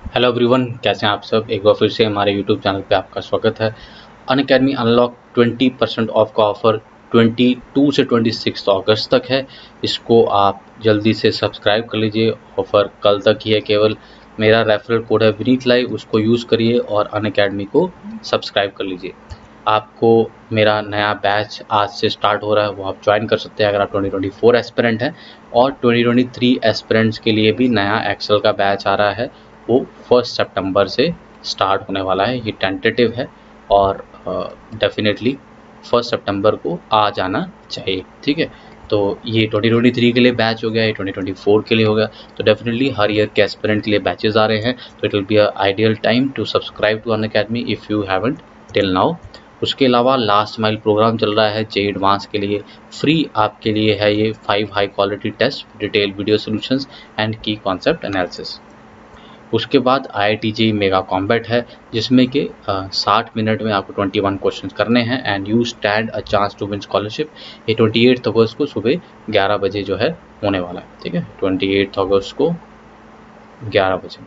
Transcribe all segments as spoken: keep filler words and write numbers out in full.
Hello everyone, कैसे हैं आप सब। एक बार फिर से हमारे यूट्यूब चैनल पे आपका स्वागत है। Unacademy unlock twenty percent off का ऑफ़र बाईस से छब्बीस अगस्त तक है। इसको आप जल्दी से सब्सक्राइब कर लीजिए। ऑफ़र कल तक ही है केवल। मेरा रेफरल कोड है विनीत लाइव, उसको यूज़ करिए और अनअकैडमी को सब्सक्राइब कर लीजिए। आपको मेरा नया बैच आज से स्टार्ट हो रहा है, वो आप ज्वाइन कर सकते हैं अगर आप ट्वेंटी ट्वेंटी फोर एस्पिरेंट हैं। और ट्वेंटी ट्वेंटी थ्री एस्पिरेंट्स के लिए भी नया एक्सेल का बैच आ रहा है, वो फर्स्ट सितंबर से स्टार्ट होने वाला है। ये टेंटेटिव है और डेफिनेटली फर्स्ट सितंबर को आ जाना चाहिए, ठीक है। तो ये ट्वेंटी ट्वेंटी थ्री के लिए बैच हो गया, ये ट्वेंटी ट्वेंटी फोर के लिए हो गया। तो डेफिनेटली हर ईयर के एस्पिरेंट के लिए बैचेस आ रहे हैं, तो it will be a ideal time to subscribe to Unacademy if you haven't till now. उसके अलावा लास्ट माइल प्रोग्राम चल रहा है जे एडवांस के लिए। फ्री आपके लिए है ये five high quality test, detail video solutions and key concept analysis. उसके बाद I I T J E mega combat है, जिसमें कि साठ मिनट में आपको इक्कीस क्वेश्चन करने हैं and you stand a chance to win scholarship. ये अट्ठाईस अगस्त को सुबह ग्यारह बजे जो है होने वाला है, ठीक है। अट्ठाईस अगस्त को ग्यारह बजे।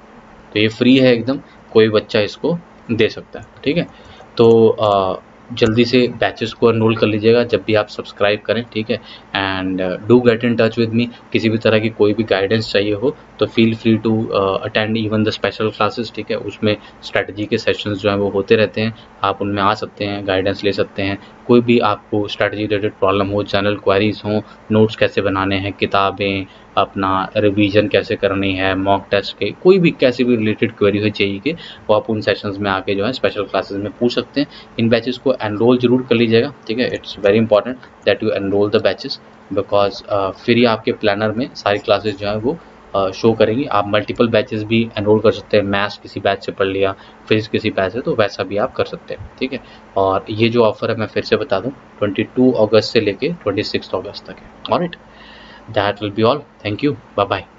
तो ये फ्री है एकदम, कोई बच्चा इसको दे सकता है, ठीक है। तो आ, जल्दी से बैचेस को एनरोल कर लीजिएगा जब भी आप सब्सक्राइब करें, ठीक है। And do get in touch with me. किसी भी तरह की कोई भी गाइडेंस चाहिए हो तो feel free to attend even the special classes, ठीक है। उसमें स्ट्रेटजी के सेशंस जो हैं वो होते रहते हैं, आप उनमें आ सकते हैं, गाइडेंस ले सकते हैं। कोई भी आपको स्ट्रेटजी रिलेटेड प्रॉब्लम हो, जनरल क्वेरीज हों, नोट्स कैसे बनाने हैं, किताबें, अपना रिवीजन कैसे करनी है, मॉक टेस्ट के कोई भी कैसे भी रिलेटेड क्वेरी हो जेईई के, वो आप उन सेशंस में आके जो है स्पेशल क्लासेस में पूछ सकते हैं। इन बैचेस को एनरोल जरूर कर लीजिएगा, ठीक है। It's very important that you enrol the batches, because फिर ही आपके प्लानर में सारी क्लासेस जो है वो शो uh, करेंगी। आप मल्टीपल बैचेस भी एनरोल कर सकते हैं। मैथ्स किसी बैच से पढ़ लिया, फिजिक्स किसी बैच से, तो वैसा भी आप कर सकते हैं, ठीक है। और ये जो ऑफर है मैं फिर से बता दूं, बाईस अगस्त से लेके छब्बीस अगस्त तक है। Alright, that will be all. Thank you, bye bye.